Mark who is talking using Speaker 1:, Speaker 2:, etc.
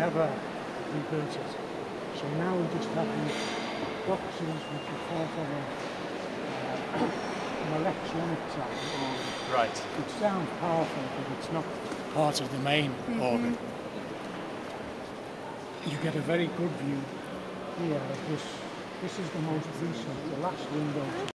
Speaker 1: never rebuilt it. So now we just have these boxes which are part of an electronic organ.
Speaker 2: Right.
Speaker 1: It sounds powerful, but it's not part of the main organ. You get a very good view here of this. This is the most recent, the last window.